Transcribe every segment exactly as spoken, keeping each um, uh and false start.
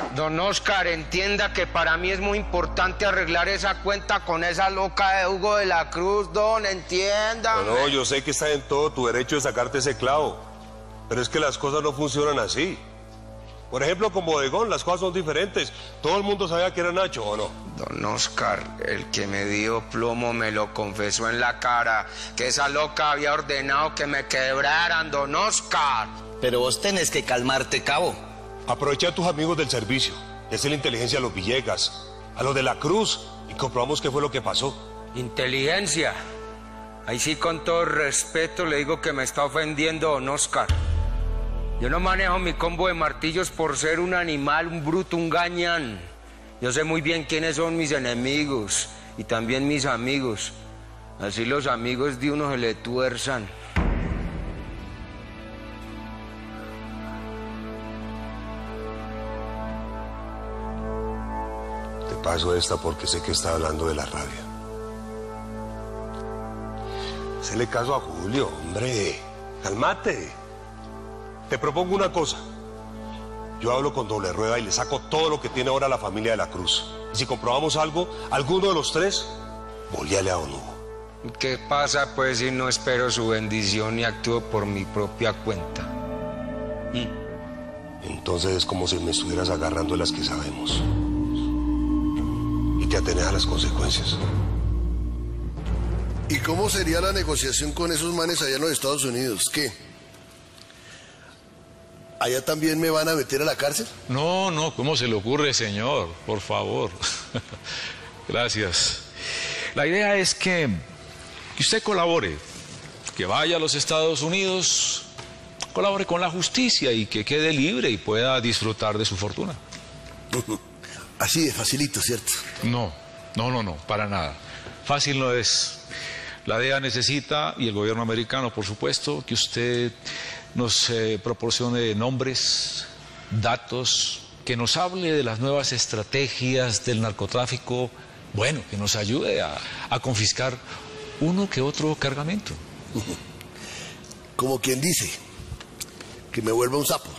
Don Oscar, entienda que para mí es muy importante arreglar esa cuenta con esa loca de Hugo de la Cruz, don, entienda. No, no, yo sé que está en todo tu derecho de sacarte ese clavo, pero es que las cosas no funcionan así. Por ejemplo, con Bodegón, las cosas son diferentes. Todo el mundo sabía que era Nacho, ¿o no? Don Oscar, el que me dio plomo me lo confesó en la cara, que esa loca había ordenado que me quebraran, don Oscar. Pero vos tenés que calmarte, cabo. Aprovecha a tus amigos del servicio, es la inteligencia a los Villegas, a los de la Cruz, y comprobamos qué fue lo que pasó. ¿Inteligencia? Ahí sí, con todo respeto, le digo que me está ofendiendo don Oscar. Yo no manejo mi combo de martillos por ser un animal, un bruto, un gañán. Yo sé muy bien quiénes son mis enemigos y también mis amigos. Así los amigos de uno se le tuerzan. Te paso esta porque sé que está hablando de la rabia. Hacele caso a Julio, hombre. Cálmate. Te propongo una cosa. Yo hablo con Doble Rueda y le saco todo lo que tiene ahora la familia de la Cruz. Y si comprobamos algo, alguno de los tres, volvíale a Don Hugo. ¿Qué pasa, pues, si no espero su bendición y actúo por mi propia cuenta? ¿Mm? Entonces es como si me estuvieras agarrando de las que sabemos. Y te atenes a las consecuencias. ¿Y cómo sería la negociación con esos manes allá en los Estados Unidos? ¿Qué? ¿Allá también me van a meter a la cárcel? No, no, ¿cómo se le ocurre, señor? Por favor. Gracias. La idea es que, que usted colabore, que vaya a los Estados Unidos, colabore con la justicia y que quede libre y pueda disfrutar de su fortuna. Así de facilito, ¿cierto? No, no, no, no, para nada. Fácil no es. La D E A necesita, y el gobierno americano, por supuesto, que usted nos eh, proporcione nombres, datos, que nos hable de las nuevas estrategias del narcotráfico, bueno, que nos ayude a, a confiscar uno que otro cargamento. Como quien dice, que me vuelva un sapo.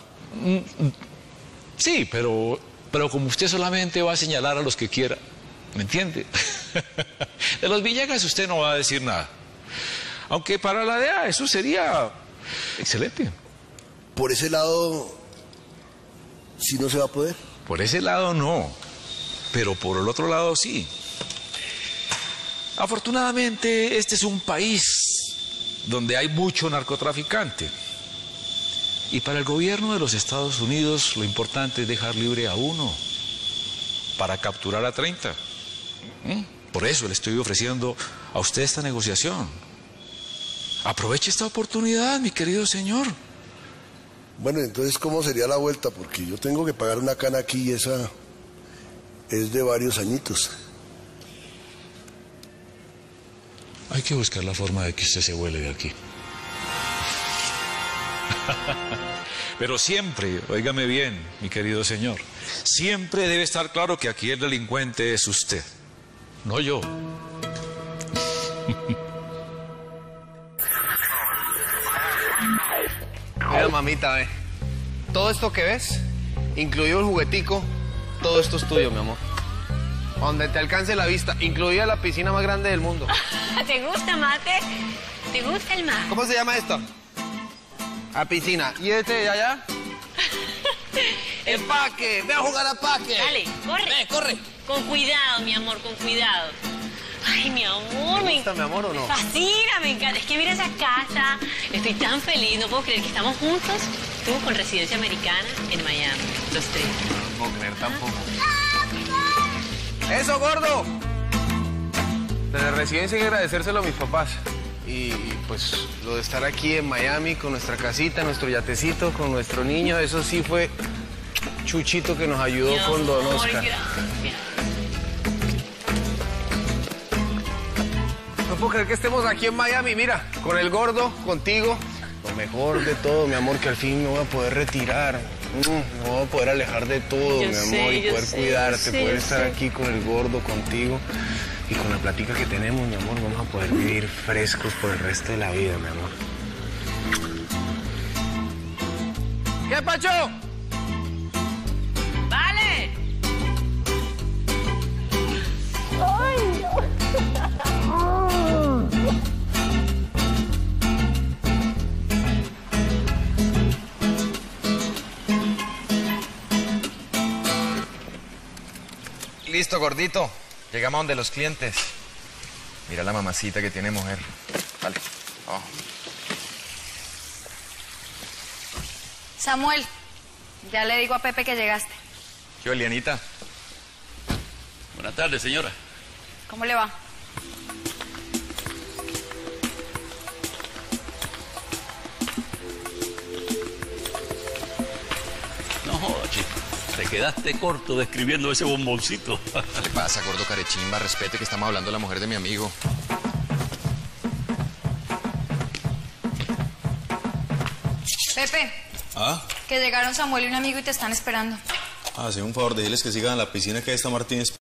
Sí, pero, pero como usted solamente va a señalar a los que quiera, ¿me entiende? De los Villegas usted no va a decir nada. Aunque para la D E A eso sería excelente. Por ese lado, ¿sí no se va a poder? Por ese lado no, pero por el otro lado sí. Afortunadamente este es un país donde hay mucho narcotraficante. Y para el gobierno de los Estados Unidos lo importante es dejar libre a uno para capturar a treinta. ¿Mm? Por eso le estoy ofreciendo a usted esta negociación. Aproveche esta oportunidad, mi querido señor. Bueno, entonces, ¿cómo sería la vuelta? Porque yo tengo que pagar una cana aquí y esa es de varios añitos. Hay que buscar la forma de que usted se vuele de aquí. Pero siempre, óigame bien, mi querido señor, siempre debe estar claro que aquí el delincuente es usted, no yo. Mira, mamita, ve. Todo esto que ves, incluido el juguetico, todo esto es tuyo, mi amor. Donde te alcance la vista, incluida la piscina más grande del mundo. ¿Te gusta, Mate? ¿Te gusta el mar? ¿Cómo se llama esto? A piscina. ¿Y este de allá? ¡Empaque! ¡Ve a jugar a paque! Dale, corre. Ve, corre. Con cuidado, mi amor, con cuidado. Ay, mi amor, ¿Te gusta, me, mi amor, o no? me fascina, me encanta. Es que mira esa casa, estoy tan feliz, no puedo creer que estamos juntos, tú con residencia americana en Miami, los tres. No puedo creer tampoco. ¡Eso, gordo! Desde residencia hay que agradecérselo a mis papás. Y pues lo de estar aquí en Miami con nuestra casita, nuestro yatecito, con nuestro niño, eso sí fue Chuchito que nos ayudó Mi con Don amor, Oscar. gracias. No puedo creer que estemos aquí en Miami, mira, con el gordo, contigo. Lo mejor de todo, mi amor, que al fin me voy a poder retirar. Mm, me voy a poder alejar de todo, Yo mi sé, amor, y yo poder sé, cuidarte, yo sé, poder yo estar sé. aquí con el gordo, contigo. Y con la platica que tenemos, mi amor, vamos a poder vivir frescos por el resto de la vida, mi amor. ¿Qué, Pacho? Vale. Listo, gordito. Llegamos donde los clientes. Mira la mamacita que tiene mujer. Vale. Oh. Samuel, ya le digo a Pepe que llegaste. Yo, Elianita. Buenas tardes, señora. ¿Cómo le va? No jodas, chico. Te quedaste corto describiendo ese bomboncito. ¿Qué le pasa, gordo carechimba? Respete que estamos hablando de la mujer de mi amigo. Pepe. ¿Ah? Que llegaron Samuel y un amigo y te están esperando. Ah, sí, un favor, déjeles que sigan a la piscina que ahí está Martínez.